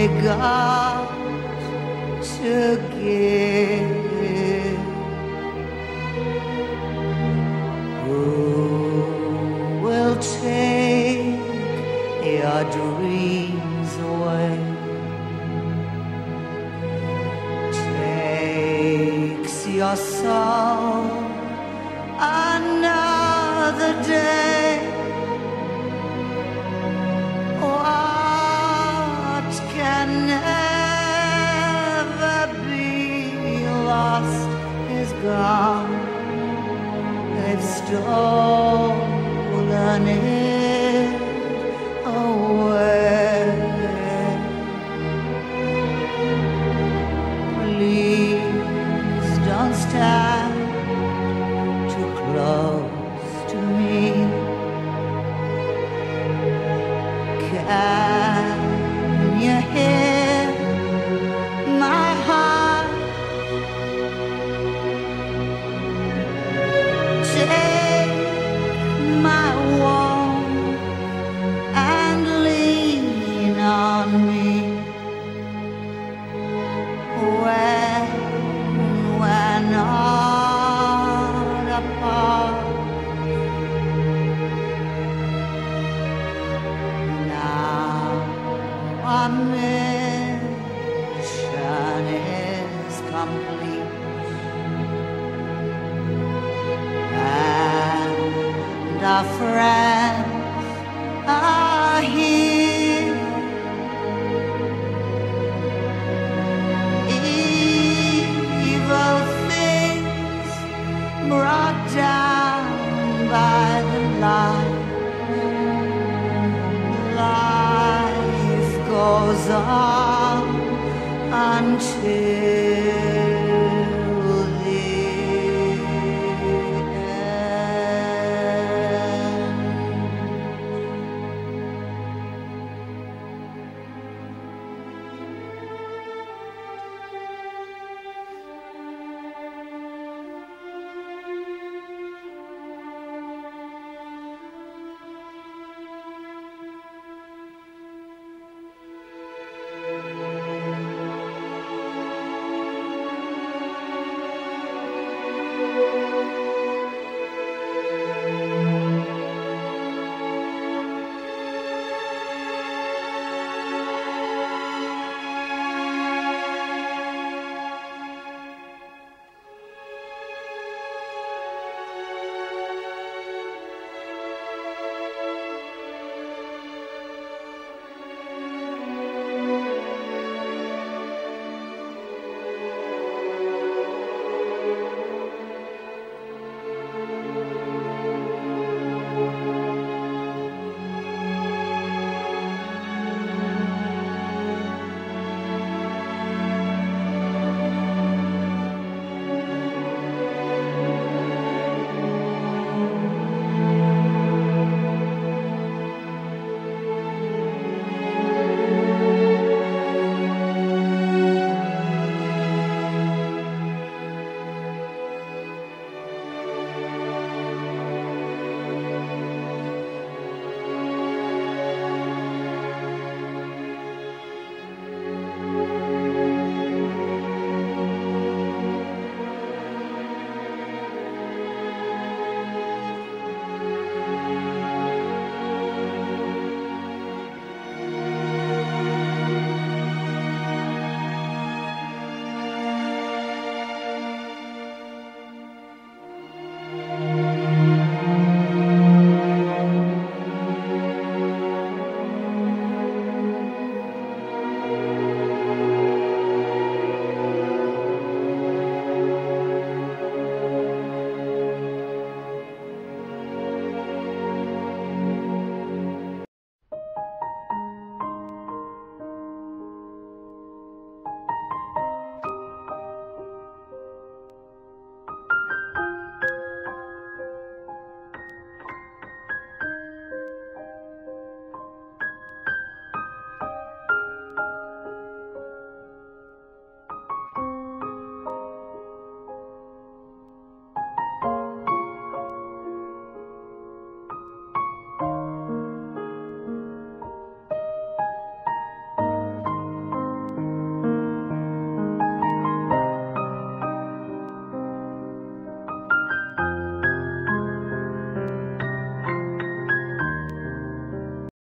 we got to give. Who will take your dreams away? Takes your soul another day. What can never be lost is gone. They've stolen it away. Please don't stand too close to me. Can you hear my heart? Take my warm and lean on me. When we're not apart, now our mission is complete, and our friends are here. Evil things brought down by the light. Life goes on until